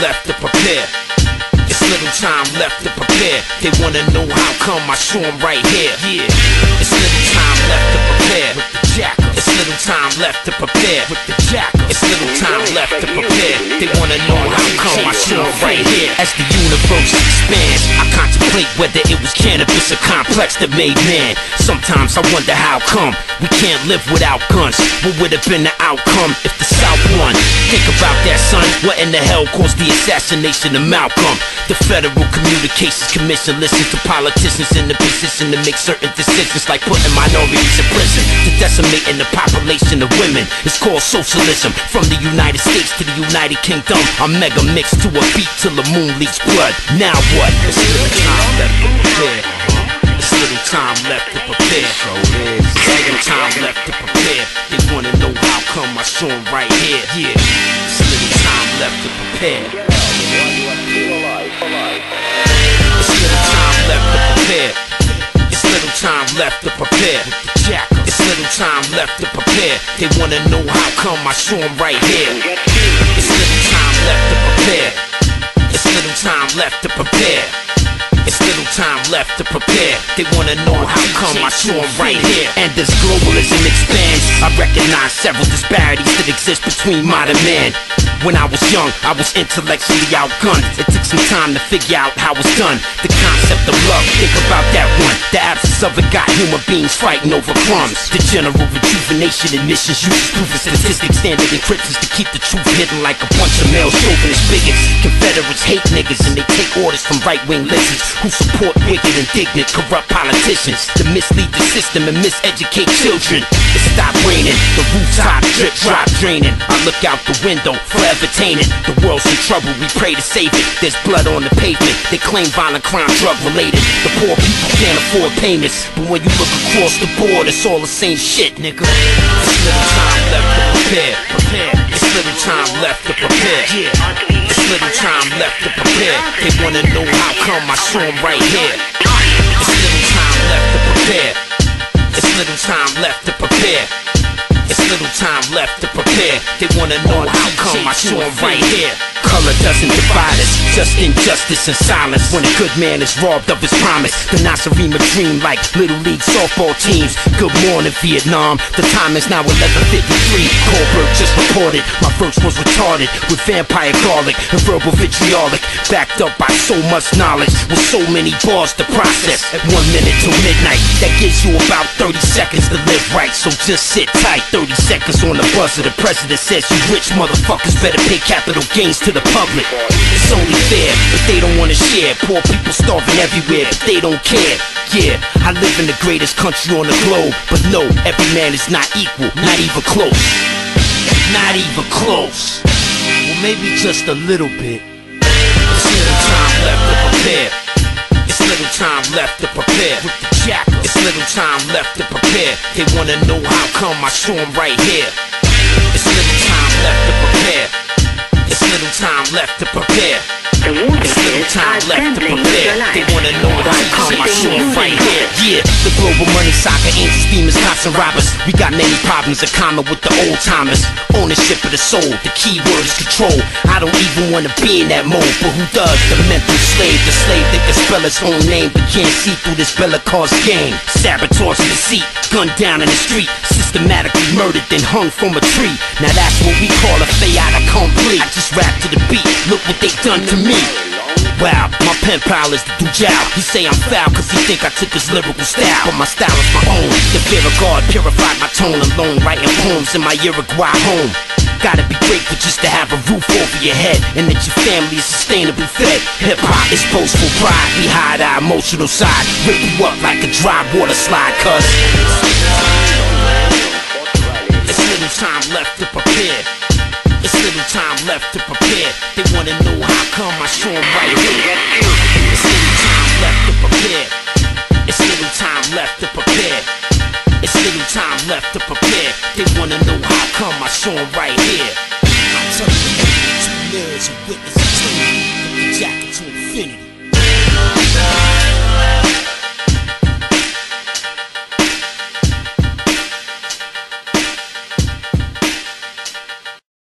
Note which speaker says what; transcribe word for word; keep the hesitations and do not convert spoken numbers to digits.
Speaker 1: left to prepare. It's little time left to prepare. They wanna know how come I show 'em right here. Yeah. It's little time left to prepare with the jacker. It's little time left to prepare with the jacker. It's little time left to prepare. They wanna know how come I show 'em right here. As the universe expands, I contemplate whether it was cannabis or complex that made man. Sometimes I wonder how come we can't live without guns. What would have been the outcome if the South won? Think about that, son. What in the hell caused the assassination of Malcolm? The Federal Communications Commission listens to politicians in the position to make certain decisions, like putting minorities in prison, to decimating the population of women. It's called socialism. From the United States to the United Kingdom, I'm mega mixed to a beat till the moon leaks blood. Now what? It's little time left to prepare. It's little time left to prepare. It's little time left to prepare. They wanna know how come I show 'em right here. Yeah. It's little time left to prepare. It's little time left to prepare. It's little time left to prepare. It's little time left to prepare. They wanna know how come I show 'em right here. It's little time left to prepare. It's little time left to prepare. It's little time left to prepare. They wanna know how come I show 'em right here. And as globalism expands, I recognize several disparities that exist between modern man. When I was young, I was intellectually outgunned. It took some time to figure out how it's done. The concept of love, think about that one. The absence of it got human beings fighting over crumbs. The general rejuvenation in missions uses proven statistics, standard encryptions to keep the truth hidden like a bunch of male chauvinist bigots. Confederates hate niggas and they take orders from right-wing lizards who support wicked, indignant, corrupt politicians to mislead the system and miseducate children. It stopped raining, the rooftop drip drop draining. I look out the window, forever tainted. The world's in trouble, we pray to save it. There's blood on the pavement, they claim violent crime drug related. The poor people can't afford payments, but when you look across the board, it's all the same shit, nigga. It's little time left to prepare, prepare. It's little time left to prepare. Yeah. It's little time left to prepare. They wanna know how come I show 'em right here. It's little time left to prepare. It's little time left to prepare. It's little time left to prepare. They wanna know how come I show 'em right here. Color doesn't divide us, just injustice and silence. When a good man is robbed of his promise, the Nasarima dream like little league softball teams. Good morning, Vietnam. The time is now eleven fifty-three. Colbert just reported my verse was retarded with vampire garlic and verbal vitriolic, backed up by so much knowledge with so many bars to process. At one minute till midnight, that gives you about thirty seconds to live right. So just sit tight. thirty seconds on the buzzer. The president says you rich motherfuckers better pay capital gains to the public. It's only fair, but they don't wanna share. Poor people starving everywhere, but they don't care. Yeah, I live in the greatest country on the globe, but no, every man is not equal, not even close. Not even close. Well, maybe just a little bit. It's little time left to prepare. It's little time left to prepare. With the jacker. It's little time left to prepare. They wanna know how come I show 'em right here. It's little time left to prepare. It's little time left to prepare. It's little time left to prepare. They wanna know how come I show 'em right here. Yeah, the global money soccer, angels, demons, cops and robbers. We got many problems in common with the old timers. Ownership of the soul, the key word is control. I don't even wanna be in that mode, but who does? The mental slave, the slave that can spell his own name but can't see through this Bellicause game. Sabotage and deceit, gunned down in the street, systematically murdered then hung from a tree. Now that's what we call a fait accompli. I just rap to the beat, look what they done to me. Wow, my pen pal is the Dujal. He say I'm foul cause he think I took his lyrical style, but my style is my own. The fear of God purified my tone alone, writing poems in my Uruguay home. Gotta be grateful just to have a roof over your head, and that your family is sustainably fed. Hip-hop is boastful pride, we hide our emotional side, rip you up like a dry water slide. Cause it's little time left to prepare. It's little time left to prepare. They wanna know how come I show 'em right here. It's little time left to prepare. It's little time left to prepare. It's little time left to prepare. They wanna know how come I show 'em right here. I tell you, two years of witness.